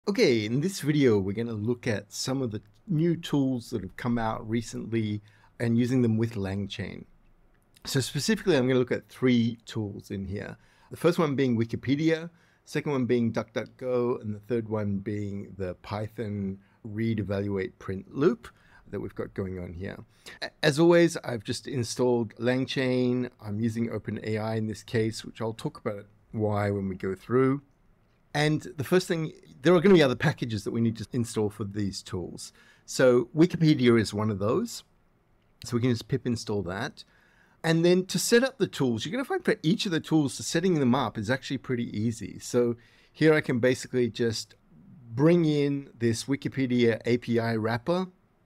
Okay, in this video, we're going to look at some of the new tools that have come out recently and using them with LangChain. So specifically, I'm going to look at three tools in here. The first one being Wikipedia, second one being DuckDuckGo, and the third one being the Python read, evaluate, print loop that we've got going on here. As always, I've just installed LangChain. I'm using OpenAI in this case, which I'll talk about why when we go through. And the first thing, there are going to be other packages that we need to install for these tools. So Wikipedia is one of those. So we can just pip install that. And then to set up the tools, you're going to find for each of the tools, setting them up is actually pretty easy. So here I can basically just bring in this Wikipedia API wrapper,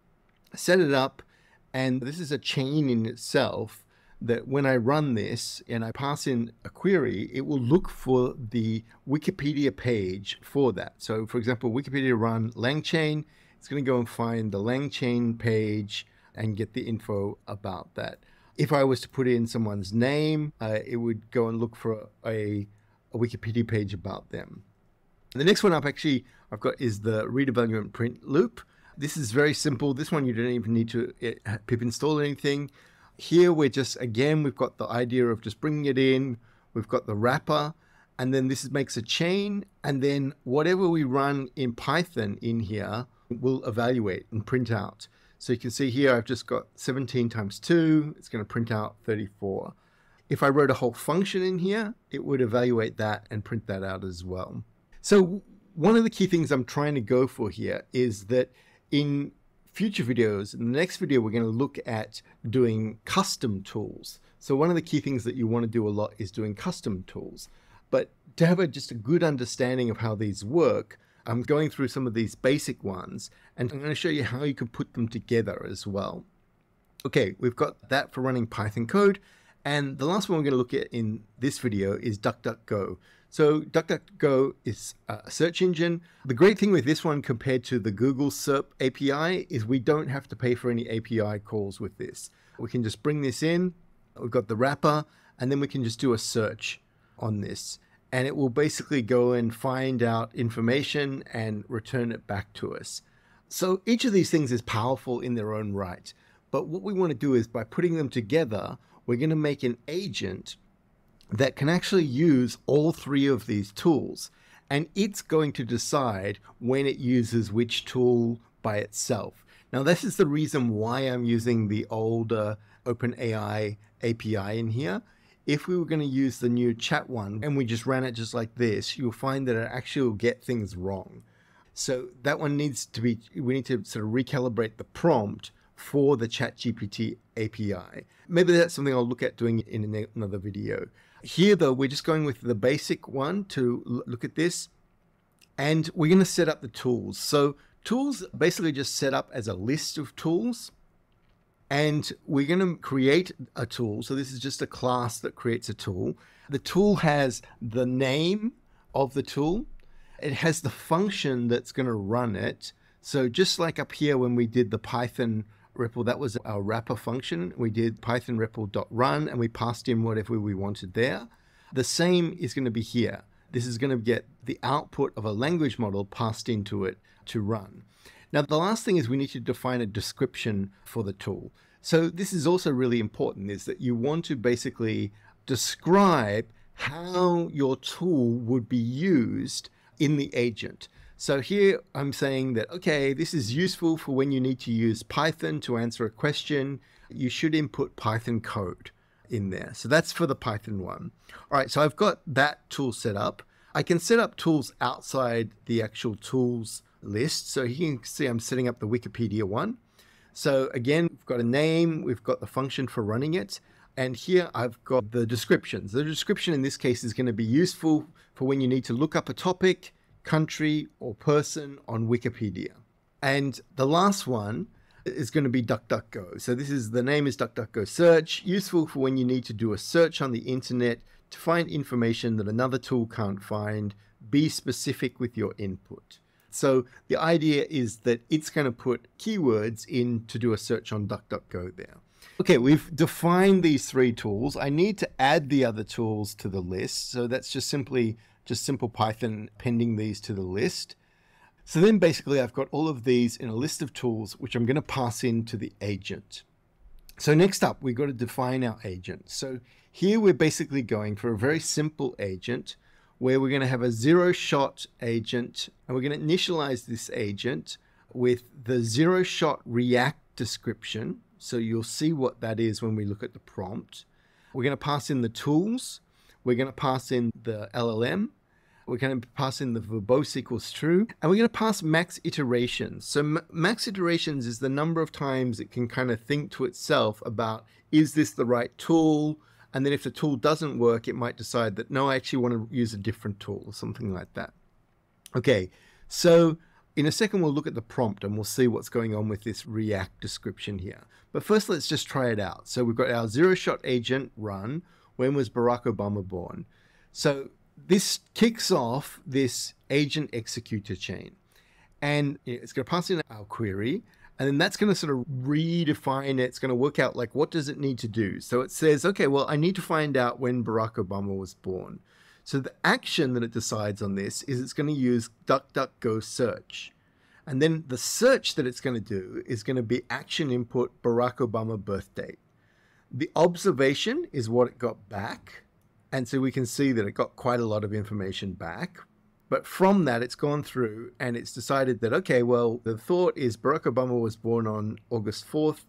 set it up, and this is a chain in itself that when I run this and I pass in a query, it will look for the Wikipedia page for that. So for example, Wikipedia run LangChain, it's going to go and find the LangChain page and get the info about that. If I was to put in someone's name, it would go and look for a Wikipedia page about them. The next one up actually I've got is the read, evaluate, print loop. This is very simple. This one you don't even need to pip install anything. Here we're just, again, we've got the idea of just bringing it in. We've got the wrapper, and then this makes a chain, and then whatever we run in Python in here will evaluate and print out. So you can see here I've just got 17 times 2. It's going to print out 34. If I wrote a whole function in here, it would evaluate that and print that out as well. So one of the key things I'm trying to go for here is that in future videos, in the next video, we're going to look at doing custom tools. So one of the key things that you want to do a lot is doing custom tools. But to have just a good understanding of how these work, I'm going through some of these basic ones, and I'm going to show you how you can put them together as well. Okay, we've got that for running Python code. And the last one we're going to look at in this video is DuckDuckGo. So DuckDuckGo is a search engine. The great thing with this one compared to the Google SERP API is we don't have to pay for any API calls with this. We can just bring this in. We've got the wrapper, and then we can just do a search on this. And it will basically go and find out information and return it back to us. So each of these things is powerful in their own right. But what we want to do is by putting them together, we're going to make an agent that can actually use all three of these tools. And it's going to decide when it uses which tool by itself. Now, this is the reason why I'm using the older OpenAI API in here. If we were going to use the new chat one and we just ran it just like this, you'll find that it actually will get things wrong. So that one needs to be, we need to sort of recalibrate the prompt for the ChatGPT API. Maybe that's something I'll look at doing in another video. Here though, we're just going with the basic one to look at this, and we're going to set up the tools. So tools basically just set up as a list of tools, and we're going to create a tool. So this is just a class that creates a tool. The tool has the name of the tool. It has the function that's going to run it. So just like up here when we did the PythonREPL, that was our wrapper function. We did PythonREPL.run and we passed in whatever we wanted there. The same is going to be here. This is going to get the output of a language model passed into it to run. Now, the last thing is we need to define a description for the tool. So this is also really important, is that you want to basically describe how your tool would be used in the agent. So here I'm saying that, okay, this is useful for when you need to use Python to answer a question. You should input Python code in there. So that's for the Python one. All right, so I've got that tool set up. I can set up tools outside the actual tools list. So you can see I'm setting up the Wikipedia one. So again, we've got a name, we've got the function for running it. And here I've got the descriptions. The description in this case is going to be useful for when you need to look up a topic, country, or person on Wikipedia. And the last one is going to be DuckDuckGo. So this is, the name is DuckDuckGo search, useful for when you need to do a search on the internet to find information that another tool can't find. Be specific with your input. So the idea is that it's going to put keywords in to do a search on DuckDuckGo there. Okay, we've defined these three tools. I need to add the other tools to the list. So that's just simple Python appending these to the list. So then basically I've got all of these in a list of tools, which I'm going to pass into the agent. So next up, we've got to define our agent. So here we're basically going for a very simple agent where we're going to have a zero-shot agent, and we're going to initialize this agent with the zero-shot React description. So you'll see what that is when we look at the prompt. We're going to pass in the tools. We're going to pass in the LLM. We're going to pass in the verbose equals true, and we're going to pass max iterations. So max iterations is the number of times it can kind of think to itself about, is this the right tool? And then if the tool doesn't work, it might decide that, no, I actually want to use a different tool or something like that. Okay, so in a second, we'll look at the prompt and we'll see what's going on with this React description here. But first, let's just try it out. So we've got our zero-shot agent run. When was Barack Obama born? So this kicks off this agent executor chain, and it's going to pass in our query, and then that's going to sort of redefine it. It's going to work out like, what does it need to do? So it says, okay, well, I need to find out when Barack Obama was born. So the action that it decides on this is it's going to use DuckDuckGo search. And then the search that it's going to do is going to be action input Barack Obama birth date. The observation is what it got back. And so we can see that it got quite a lot of information back. But from that, it's gone through and it's decided that, okay, well, the thought is Barack Obama was born on August 4th,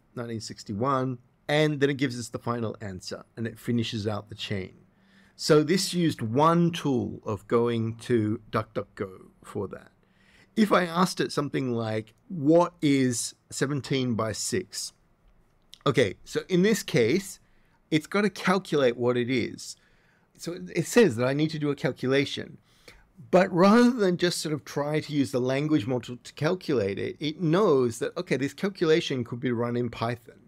1961. And then it gives us the final answer and it finishes out the chain. So this used one tool of going to DuckDuckGo for that. If I asked it something like, what is 17 by 6? Okay, so in this case, it's got to calculate what it is. So it says that I need to do a calculation. But rather than just sort of try to use the language model to calculate it, it knows that, okay, this calculation could be run in Python.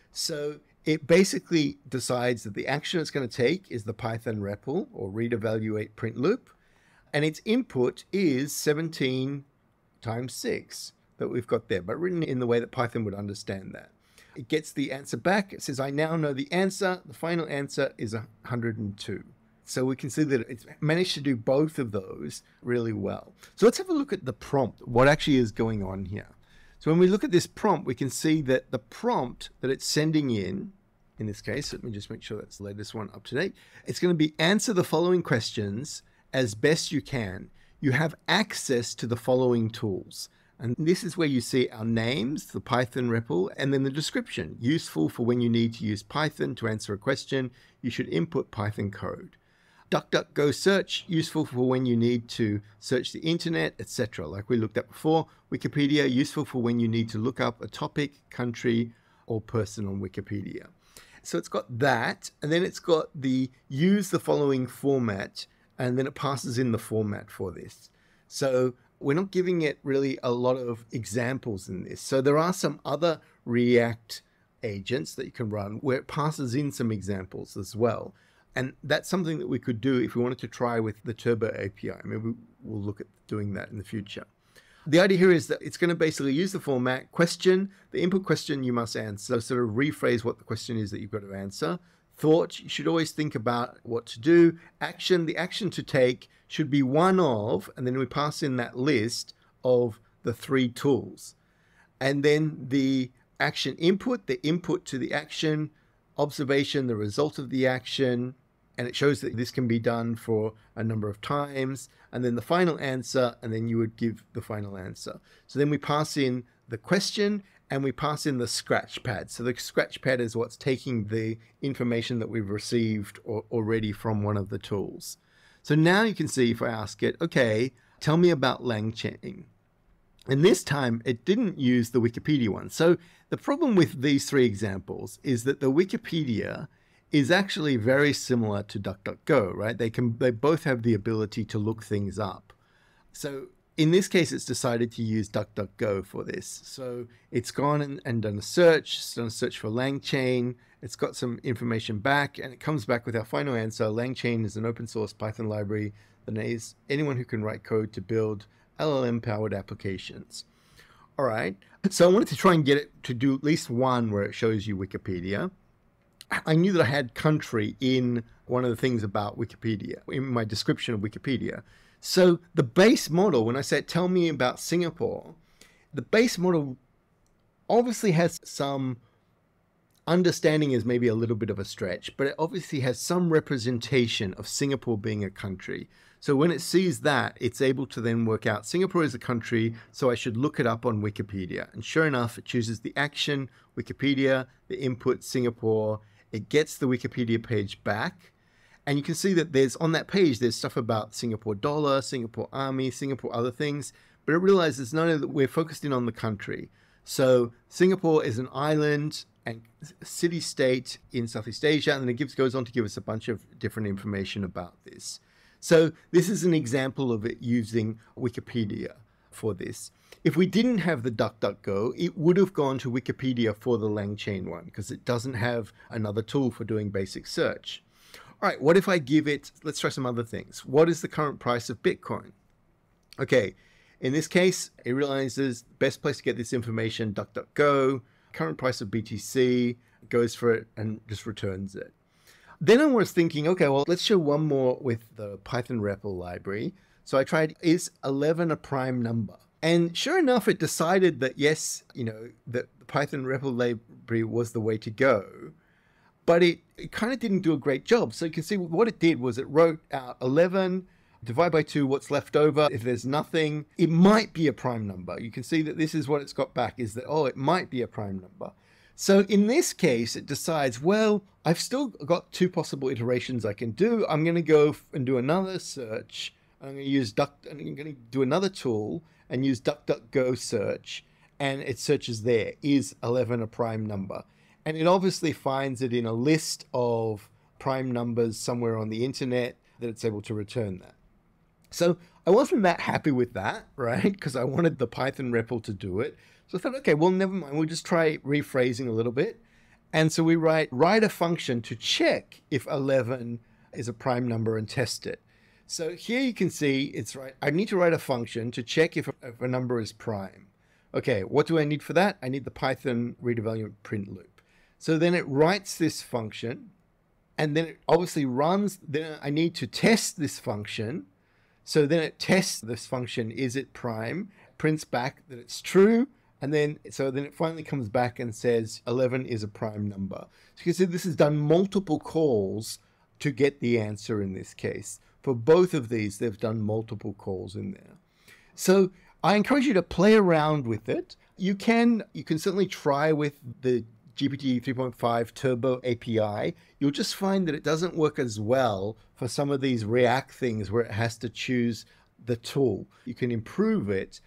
So it basically decides that the action it's going to take is the PythonREPL, or read, evaluate, print loop. And its input is 17 times 6 that we've got there, but written in the way that Python would understand that. It gets the answer back. It says, I now know the answer. The final answer is 102. So we can see that it's managed to do both of those really well. So let's have a look at the prompt, what actually is going on here. So when we look at this prompt, we can see that the prompt that it's sending in this case, let me just make sure that's the latest one up to date. It's going to be answer the following questions as best you can. You have access to the following tools. And this is where you see our names, the PythonREPL, and then the description. Useful for when you need to use Python to answer a question. You should input Python code. DuckDuckGo search, useful for when you need to search the internet, etc. Like we looked at before. Wikipedia, useful for when you need to look up a topic, country, or person on Wikipedia. So it's got that, and then it's got the use the following format, and then it passes in the format for this. So we're not giving it really a lot of examples in this. So there are some other React agents that you can run where it passes in some examples as well. And that's something that we could do if we wanted to try with the Turbo API. Maybe we'll look at doing that in the future. The idea here is that it's going to basically use the format question, the input question you must answer, sort of rephrase what the question is that you've got to answer. Thought, you should always think about what to do. Action, the action to take should be one of, and then we pass in that list of the 3 tools. And then the action input, the input to the action, observation, the result of the action, and it shows that this can be done for a number of times, and then the final answer, and then you would give the final answer. So then we pass in the question, and we pass in the scratch pad. So the scratch pad is what's taking the information that we've received already from one of the tools. So now you can see if I ask it, okay, tell me about LangChain. And this time it didn't use the Wikipedia one. So the problem with these 3 examples is that the Wikipedia is actually very similar to DuckDuckGo, right? They both have the ability to look things up. So in this case, it's decided to use DuckDuckGo for this. So it's gone and done a search. It's done a search for LangChain. It's got some information back, and it comes back with our final answer. LangChain is an open source Python library that enables anyone who can write code to build LLM-powered applications. All right. So I wanted to try and get it to do at least one where it shows you Wikipedia. I knew that I had country in one of the things about Wikipedia, in my description of Wikipedia. So the base model, when I said tell me about Singapore, the base model obviously has some understanding, is maybe a little bit of a stretch, but it obviously has some representation of Singapore being a country. So when it sees that, it's able to then work out Singapore is a country, so I should look it up on Wikipedia. And sure enough, it chooses the action, Wikipedia, the input, Singapore. It gets the Wikipedia page back. And you can see that there's on that page, there's stuff about Singapore dollar, Singapore army, Singapore other things. But it realizes none of that we're focused in on the country. So Singapore is an island and city-state in Southeast Asia, and then it goes on to give us a bunch of different information about this. So this is an example of it using Wikipedia for this. If we didn't have the DuckDuckGo, it would have gone to Wikipedia for the LangChain one, because it doesn't have another tool for doing basic search. All right, what if I give it, let's try some other things. What is the current price of Bitcoin? Okay, in this case, it realizes the best place to get this information, DuckDuckGo, current price of BTC, goes for it and just returns it. Then I was thinking, okay, well, let's show one more with the PythonREPL library. So I tried, is 11 a prime number? And sure enough, it decided that yes, that the PythonREPL library was the way to go. But it kind of didn't do a great job. So you can see what it did was it wrote out 11, divide by 2, what's left over. If there's nothing, it might be a prime number. You can see that this is what it's got back, is that, oh, it might be a prime number. So in this case, it decides, well, I've still got 2 possible iterations I can do. I'm going to go and do another search. I'm going to do another tool and use DuckDuckGo search, and it searches there, is 11 a prime number? And it obviously finds it in a list of prime numbers somewhere on the internet that it's able to return that. So I wasn't that happy with that, right? Because I wanted the PythonREPL to do it. So I thought, okay, well, never mind. We'll just try rephrasing a little bit. And so we write a function to check if 11 is a prime number and test it. So here you can see it's right. I need to write a function to check if a number is prime. Okay, what do I need for that? I need the Python read evaluate print loop. So then it writes this function, and then it obviously runs. Then I need to test this function. So then it tests this function, is it prime, prints back that it's true, and then it finally comes back and says 11 is a prime number. So you can see this has done multiple calls to get the answer in this case. For both of these, they've done multiple calls in there. So I encourage you to play around with it. You can certainly try with the GPT 3.5 Turbo API. You'll just find that it doesn't work as well for some of these React things where it has to choose the tool. You can improve it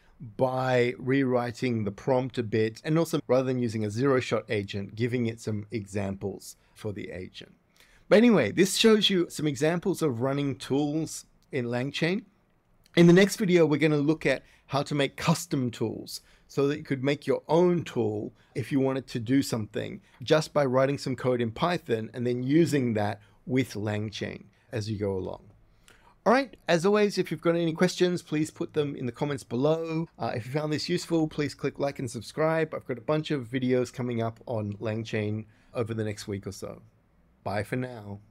by rewriting the prompt a bit, and also rather than using a zero-shot agent, giving it some examples for the agent. But anyway, this shows you some examples of running tools in LangChain. In the next video, we're going to look at how to make custom tools so that you could make your own tool if you wanted to do something just by writing some code in Python and then using that with LangChain as you go along. All right, as always, if you've got any questions, please put them in the comments below. If you found this useful, please click like and subscribe. I've got a bunch of videos coming up on LangChain over the next week or so. Bye for now.